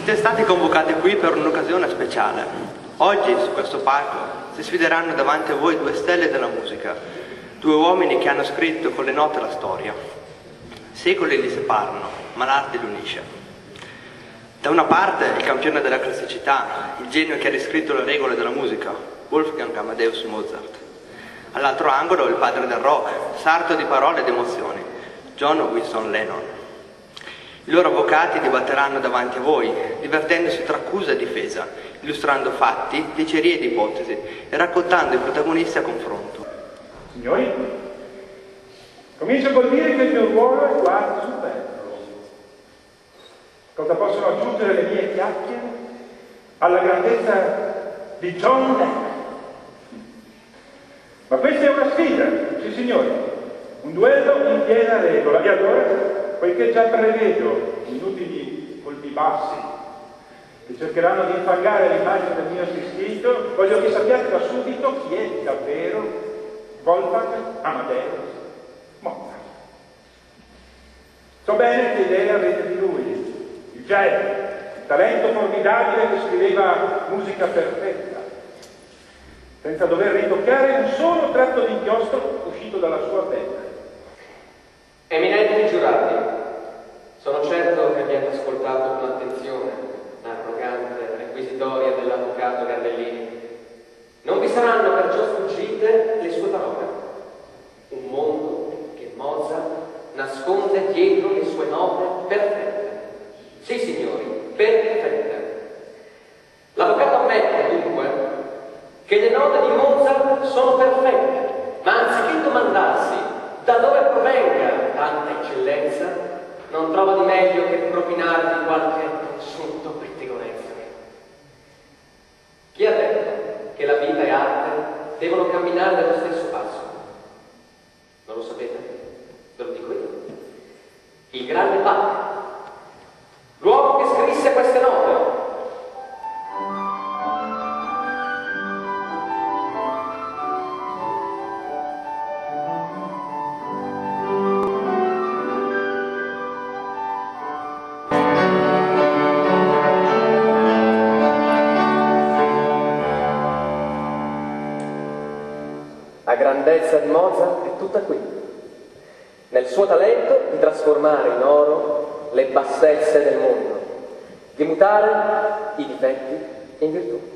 Siete stati convocati qui per un'occasione speciale. Oggi, su questo palco, si sfideranno davanti a voi due stelle della musica, due uomini che hanno scritto con le note la storia. Secoli li separano, ma l'arte li unisce. Da una parte il campione della classicità, il genio che ha riscritto le regole della musica, Wolfgang Amadeus Mozart. All'altro angolo il padre del rock, sarto di parole ed emozioni, John Wilson Lennon. I loro avvocati dibatteranno davanti a voi, divertendosi tra accusa e difesa, illustrando fatti, dicerie ed ipotesi e raccontando i protagonisti a confronto. Signori, comincio col dire che il mio ruolo è quasi superfluo. Cosa possono aggiungere le mie chiacchiere alla grandezza di John Lennon? Ma questa è una sfida, sì signori, un duello in piena regola. E allora, poiché già prevedo inutili colpi bassi che cercheranno di infangare l'immagine del mio assistito, voglio che sappiate da subito chi è davvero Wolfgang Amadeus Mozart. So bene che idea avete di lui, il genio, il talento formidabile che scriveva musica perfetta, senza dover ritoccare un solo tratto di inchiostro uscito dalla sua penna. Eminenti giurati, sono certo che abbiate ascoltato con attenzione l'arrogante requisitoria dell'avvocato Gardellini. Non vi saranno perciò sfuggite le sue parole. Un mondo che Mozart nasconde dietro le sue note perfette. Sì, signori, perfette. L'avvocato ammette, dunque, che le note di Mozart sono perfette, ma anziché domandarsi da dove provenga tanta eccellenza, non trova di meglio che propinarvi qualche assunto pettegolezzo. Chi ha detto che la vita e arte devono camminare nello stesso passo? Non lo sapete? Ve lo dico io. Il grande Bach, l'uomo che scrisse queste note. La grandezza di Mozart è tutta qui, nel suo talento di trasformare in oro le bassezze del mondo, di mutare i difetti in virtù.